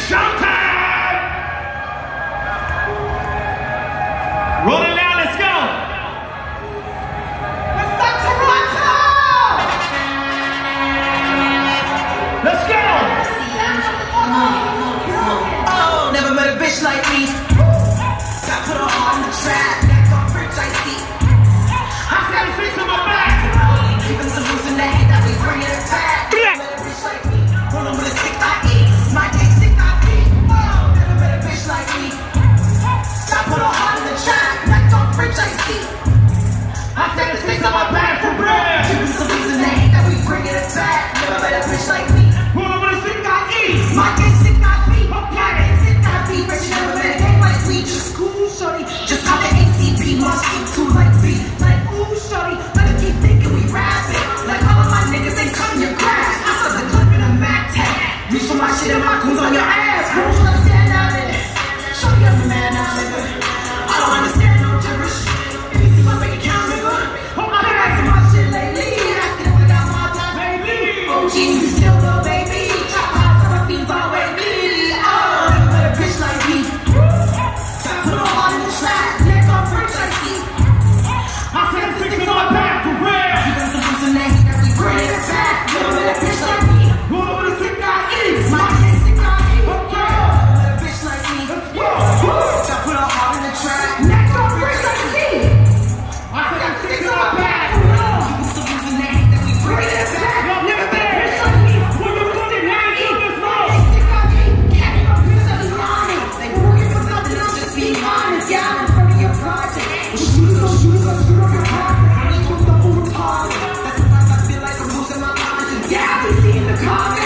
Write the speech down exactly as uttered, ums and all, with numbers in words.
showtime! Rolling now, let's go! What's up, Toronto? Let's go! Oh, never met a bitch like me. Got put her on the track, neck on fridge I see. I got a fix on my back! Keeping some loose in the head that we bring it back. Never met a bitch like me. Rolling with a stick I eat. My dick sick I eat. Oh, never met a bitch like me. Got put her on the track, neck on fridge I see. I got a fix on my back for bread! Keeping some loose in the head that we bring it back. Never met a bitch like me. Rolling with a stick I eat! My dick sick I eat. My dick sick I eat. Bitch, never met a gang like we. Just cool, shorty. Just got the A C P. My shit too like B. Like ooh, shorty. Let it keep thinking we rap it. Like all of my niggas ain't cutting your grass. I saw the clip in a Mac tag. Reach for my shit and my goons on your ass. Won't you understand now, nigga? Shorty, I'm the man now, nigga. I don't understand no gibberish. If you see my bank account, nigga. I've been asking my shit lately. Asking if I got my time, baby. O G, you still the baby. Chop out some of these all way me. Oh, never met a bitch like me. Got put her on in the track. Neck on fridge, I see. I got a fix on my back for bread! Keeping some loose in the head that we bring it back. Never met a bitch like me. Rolling with a stick I eat! My dick sick I eat. Okay. Never met a bitch like me. Let's go! Got put her hard in the track. Neck on fridge, I see. I got a fix on my back! Keeping some loose in the head that we bring it back. Yo, never met a bitch like me! Rolling with a stick I eat! Let's go! Sick I eat. Can't even be so lying. They working for nothing, I'm just being honest. Yeah, I'm in front of your project. Shoes on shoes on shoes on your pocket. I ain't gonna double retarded. That's why I feel like I'm losing my conscience. Yeah, I be seeing the comments.